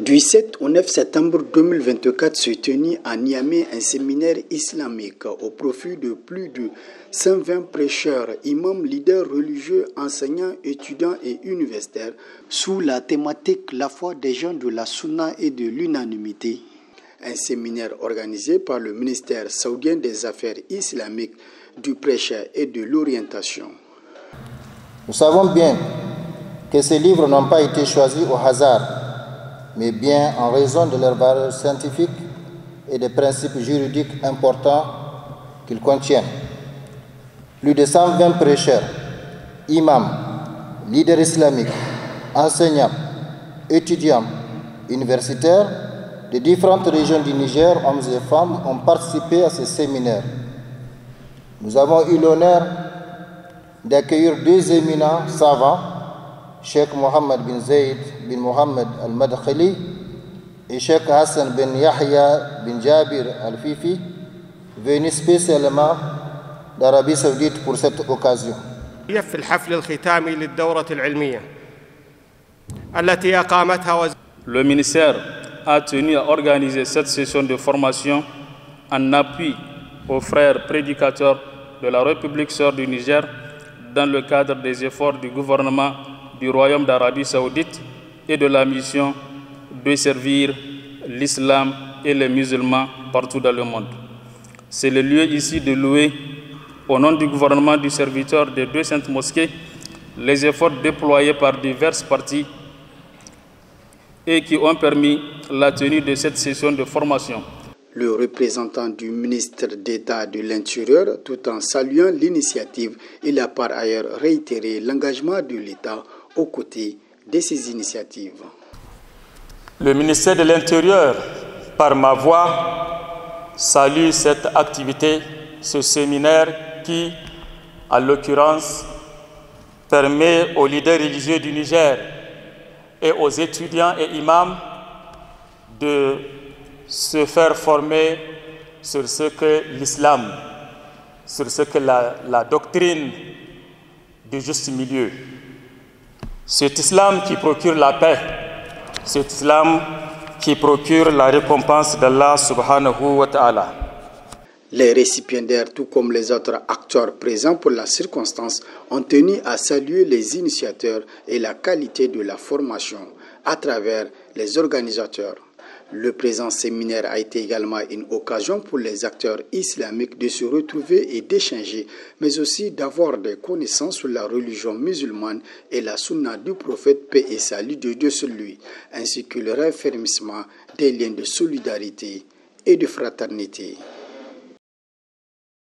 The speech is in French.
Du 7 au 9 septembre 2024 se tenit à Niamey un séminaire islamique au profit de plus de 120 prêcheurs, imams, leaders religieux, enseignants, étudiants et universitaires sous la thématique La foi des gens de la Sunna et de l'unanimité. Un séminaire organisé par le ministère saoudien des Affaires islamiques, du prêche et de l'orientation. Nous savons bien que ces livres n'ont pas été choisis au hasard, mais bien en raison de leur valeur scientifique et des principes juridiques importants qu'ils contiennent. Plus de 120 prêcheurs, imams, leaders islamiques, enseignants, étudiants, universitaires de différentes régions du Niger, hommes et femmes, ont participé à ce séminaire. Nous avons eu l'honneur d'accueillir deux éminents savants, Cheikh Mohammed bin Zayd bin Mohammed al-Madkhali et Cheikh Hassan bin Yahya bin Jabir al-Fifi, venus spécialement d'Arabie Saoudite pour cette occasion. في الحفل الختامي للدورة العلمية التي أقامتها Le ministère a tenu à organiser cette session de formation en appui aux frères prédicateurs de la République sœur du Niger dans le cadre des efforts du gouvernement du Royaume d'Arabie Saoudite et de la mission de servir l'islam et les musulmans partout dans le monde. C'est le lieu ici de louer, au nom du gouvernement du serviteur des deux saintes mosquées, les efforts déployés par diverses parties et qui ont permis la tenue de cette session de formation. Le représentant du ministre d'État de l'Intérieur, tout en saluant l'initiative, il a par ailleurs réitéré l'engagement de l'État aux côtés de ces initiatives. Le ministère de l'Intérieur, par ma voix, salue cette activité, ce séminaire qui, en l'occurrence, permet aux leaders religieux du Niger et aux étudiants et imams de se faire former sur ce que l'islam, sur ce que la doctrine du juste milieu. Cet islam qui procure la paix, cet islam qui procure la récompense d'Allah subhanahu wa ta'ala. Les récipiendaires, tout comme les autres acteurs présents pour la circonstance, ont tenu à saluer les initiateurs et la qualité de la formation à travers les organisateurs. Le présent séminaire a été également une occasion pour les acteurs islamiques de se retrouver et d'échanger, mais aussi d'avoir des connaissances sur la religion musulmane et la sunna du prophète, paix et salut de Dieu sur lui, ainsi que le raffermissement des liens de solidarité et de fraternité.